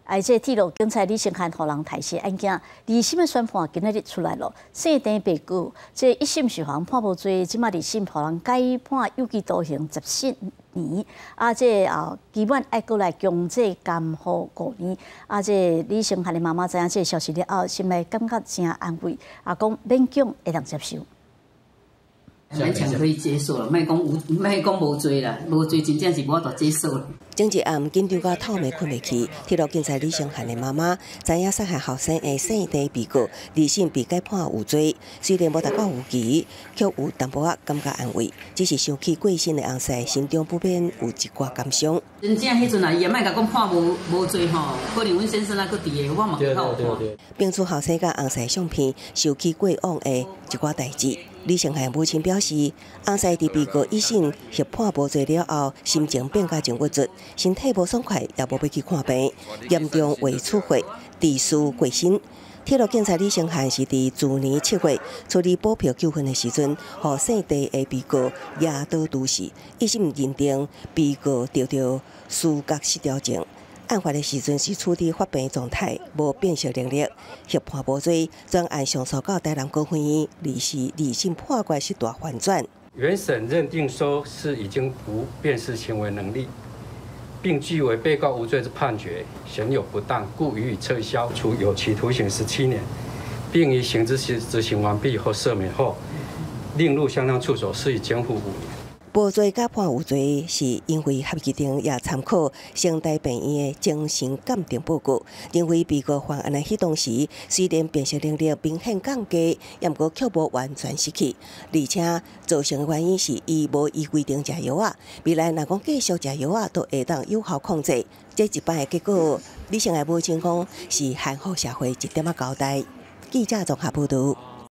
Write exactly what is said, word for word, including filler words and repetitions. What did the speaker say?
而且铁路警察李成汉互人抬死案件，二审的宣判今日出来了。姓陈被告，这一审是犯判无罪，即马二审互人改判有期徒刑十四年。啊，这啊基本爱过来强制监护五年。啊，这李成汉的妈妈知影这消息了后，心内感觉真安慰，啊，讲勉强会当接受。 勉强可以接受了，莫讲无，莫讲无罪啦，无罪真正是无法度接受了。 整一暗紧张到透暝困袂去，铁路警察李成汉的妈妈知影杀害后生的姓陈被告，二审被改判有罪，虽然无达到有期，却有淡薄仔感觉安慰。只是想起过身的翁婿，心中不免有一寡感伤。 真正迄阵啊，伊也莫甲讲判无无罪吼，可能阮先生啊搁伫个，我嘛较好看。 并出后生甲翁婿相片，想起过往的一寡代志。 李成汉母亲表示，翁婿伫被告一审被判无罪了后，心情变甲真郁卒，身体无爽快，也无要去看病，严重胃出血，致死过身。铁路警察李成汉是伫去年七月处理补票纠纷的时阵，互姓陈的被告压倒毒死。一审认定被告得到思觉失调症。 案发的时阵是处于发病状态，无辨识能力，被判无罪。专案上诉到台南高分院，二时二审判决是大反转。 原审认定说是已经无辨识行为能力，并据为被告无罪之判决显有不当，故予以撤销，处有期徒刑十七年，并于刑之执行完毕后赦免后，另入相当处所，施以监护五年。 无罪甲判有罪，是因为合议庭也参考城大病院的精神鉴定报告，认为被告犯案的迄当时，虽然辨识能力明显降低，也毋过却无完全失去，而且造成的原因是伊无依规定食药啊。未来若讲继续食药啊，都会当有效控制。这一摆的结果，李成的母亲讲是限福社会一点仔交代。记者综合报道。